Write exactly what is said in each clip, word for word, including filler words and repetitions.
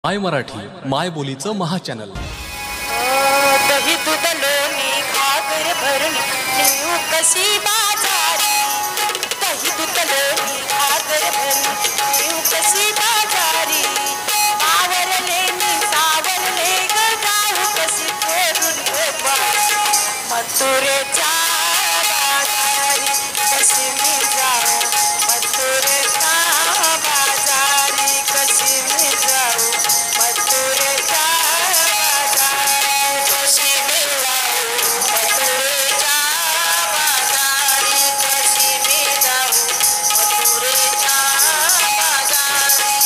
माय मराठी माय बोलीचं महाचॅनल. दही दूध लोणी घागर भरून नेऊ कशी बाजारी. दही दूध लोणी घागर भरून नेऊ कशी बाजारी. आवरले मी सावरले ग जाऊ कशी करून मथुरेच्या बाजारी. कशी मी जाऊ मथुरेच्या बाजारी. कशी मी जाऊ मथुरेच्या बाजारी. कशी मी जाऊ मथुरेच्या बाजारी. कशी मी जाऊ मथुरेच्या बाजारी.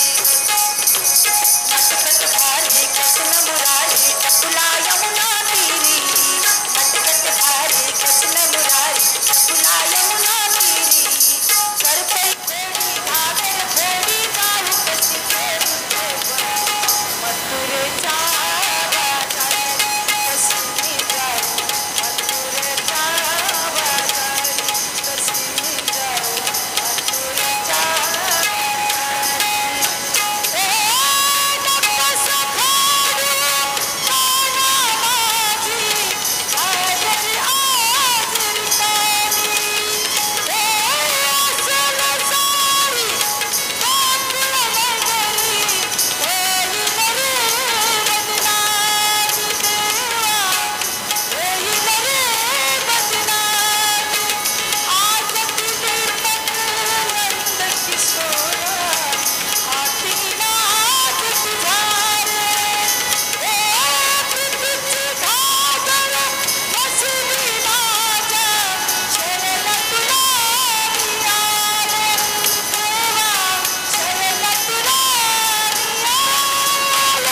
नटखट भारी कृष्ण मुरारी टपुला यमुना तीरी. नटखट भारी कृष्ण मुरारी टपुला यमुना तीरी. सरपै घोडी घागर घोडी जाऊ कशी करून मथुरेच्या बाजारी. कशी मी जाऊ मथुरेच्या बाजारी. कशी मी जाऊ मथुरेच्या बाजारी. ए नकोस खोडू काना माझी बाजारी आज रिकामी. ए असेल सारी गोकुळ नगरी होईल रे बदनामी. देवा होईल रे बदनामी. आज तुझे नंद किशोरा हाती नाच तुझा रे. ए प्रीतीची घागर बसली माझ्या शरण तुला मी आले. देवा शरण तुला मी आले.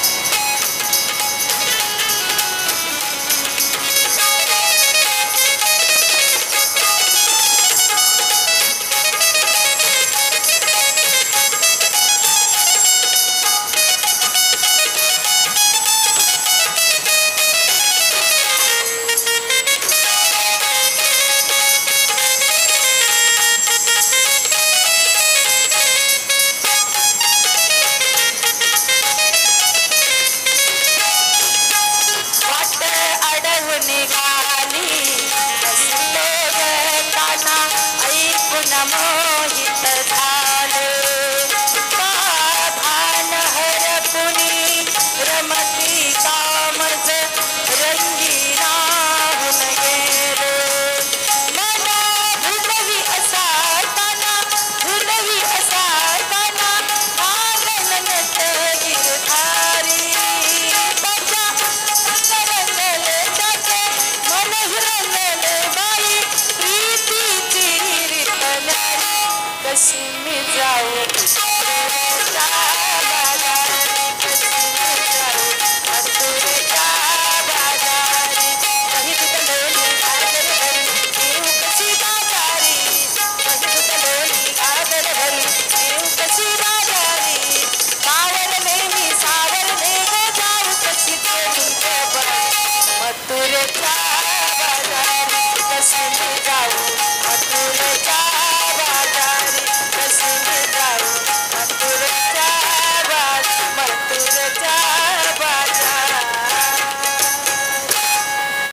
वाट अडवून निघाली बसलो ग काना. ऐकून मोहित झाले का भान हरपुनी. रमती कामज रंगीना होऊन गेले. मला भुलवी असाताना भुलवी असाताना आंगण नट गिरधारी. त्याच्या रंगले त्याचे मन रंगले बाई प्रीतीची रीत न्यारी. कशी मी जाऊ मथुरेच्या बाजारी. कशी मी जाऊ मथुरेच्या बाजारी. दही दूध लोणी घागर भरून नेऊ कशी बाजारी. दही दूध लोणी घागर भरून